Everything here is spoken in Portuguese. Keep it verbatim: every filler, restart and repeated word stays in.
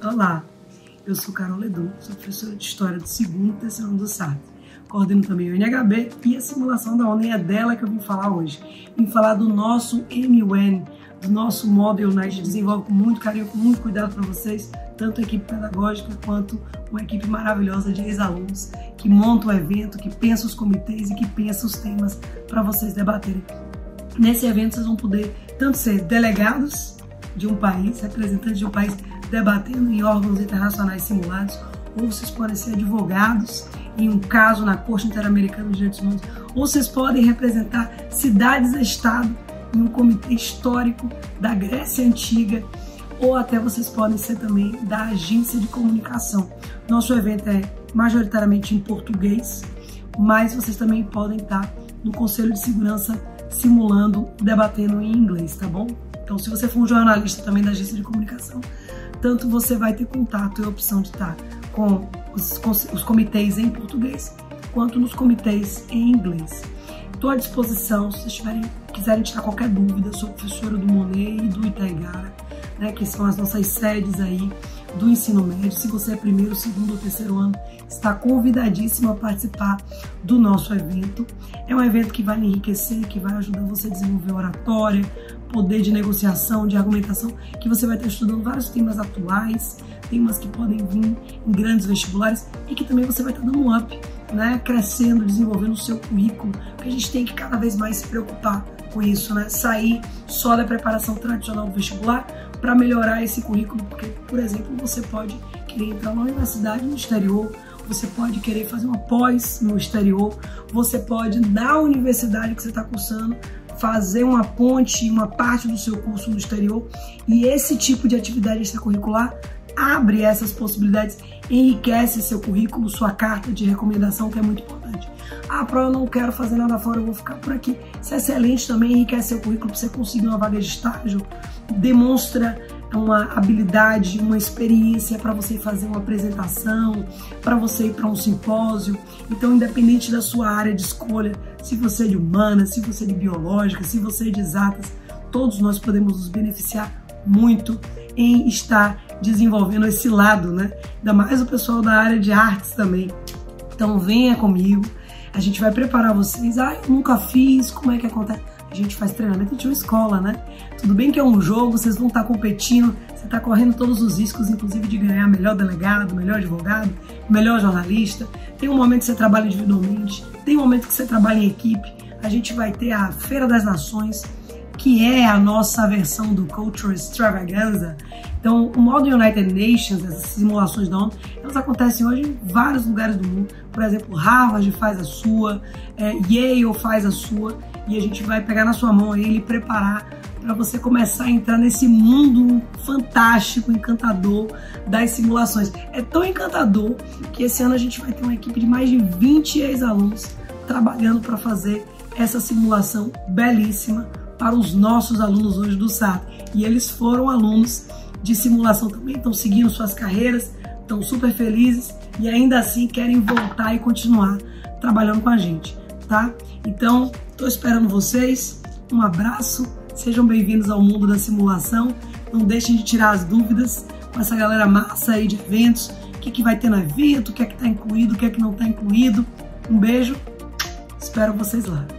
Olá, eu sou Carol Ledu, sou professora de História do segundo e terceiro ano do S A T. Coordeno também o N H B e a simulação da ONU, e é dela que eu vim falar hoje. Vim falar do nosso M U N, do nosso Model United. A gente desenvolve com muito carinho, com muito cuidado para vocês, tanto a equipe pedagógica quanto uma equipe maravilhosa de ex-alunos que monta o evento, que pensa os comitês e que pensa os temas para vocês debaterem. Nesse evento vocês vão poder tanto ser delegados de um país, representantes de um país debatendo em órgãos internacionais simulados, ou vocês podem ser advogados em um caso na Corte Interamericana de Direitos Humanos, ou vocês podem representar cidades-estado em um comitê histórico da Grécia Antiga, ou até vocês podem ser também da agência de comunicação. Nosso evento é majoritariamente em português, mas vocês também podem estar no Conselho de Segurança simulando, debatendo em inglês, tá bom? Então, se você for um jornalista também da agência de comunicação, tanto você vai ter contato e a opção de estar com os, com os comitês em português, quanto nos comitês em inglês. Estou à disposição, se vocês tiverem, quiserem tirar qualquer dúvida, sou professora do Monet e do Itaigara, né, que são as nossas sedes aí do ensino médio. Se você é primeiro, segundo ou terceiro ano, está convidadíssimo a participar do nosso evento. É um evento que vai lhe enriquecer, que vai ajudar você a desenvolver oratória, poder de negociação, de argumentação, que você vai estar estudando vários temas atuais, temas que podem vir em grandes vestibulares e que também você vai estar dando um up, né, crescendo, desenvolvendo o seu currículo, porque a gente tem que cada vez mais se preocupar com isso, né, sair só da preparação tradicional do vestibular para melhorar esse currículo, porque, por exemplo, você pode querer entrar numa universidade no exterior, você pode querer fazer uma pós no exterior, você pode, na universidade que você está cursando, fazer uma ponte, uma parte do seu curso no exterior, e esse tipo de atividade extracurricular abre essas possibilidades, enriquece seu currículo, sua carta de recomendação, que é muito importante. Ah, Pro, eu não quero fazer nada fora, eu vou ficar por aqui. Isso é excelente também, enriquece seu currículo para você conseguir uma vaga de estágio, demonstra uma habilidade, uma experiência para você fazer uma apresentação, para você ir para um simpósio. Então, independente da sua área de escolha, se você é de humanas, se você é de biológica, se você é de exatas, todos nós podemos nos beneficiar muito em estar desenvolvendo esse lado, né? Ainda mais o pessoal da área de artes também. Então, venha comigo, a gente vai preparar vocês. Ah, eu nunca fiz, como é que acontece? A gente faz treinamento de uma escola, né? Tudo bem que é um jogo, vocês vão estar competindo, você está correndo todos os riscos, inclusive de ganhar melhor delegado, melhor advogado, melhor jornalista. Tem um momento que você trabalha individualmente, tem um momento que você trabalha em equipe. A gente vai ter a Feira das Nações, que é a nossa versão do Cultural Extravaganza. Então, o Model United Nations, essas simulações da ONU, elas acontecem hoje em vários lugares do mundo. Por exemplo, Harvard faz a sua, é, Yale faz a sua, e a gente vai pegar na sua mão aí e preparar para você começar a entrar nesse mundo fantástico, encantador das simulações. É tão encantador que esse ano a gente vai ter uma equipe de mais de vinte ex-alunos trabalhando para fazer essa simulação belíssima para os nossos alunos hoje do S A T. E eles foram alunos de simulação também, estão seguindo suas carreiras, estão super felizes e ainda assim querem voltar e continuar trabalhando com a gente, tá? Então, estou esperando vocês, um abraço, sejam bem-vindos ao mundo da simulação, não deixem de tirar as dúvidas com essa galera massa aí de eventos, o que, que vai ter no evento, o que é que está incluído, o que é que não está incluído. Um beijo, espero vocês lá.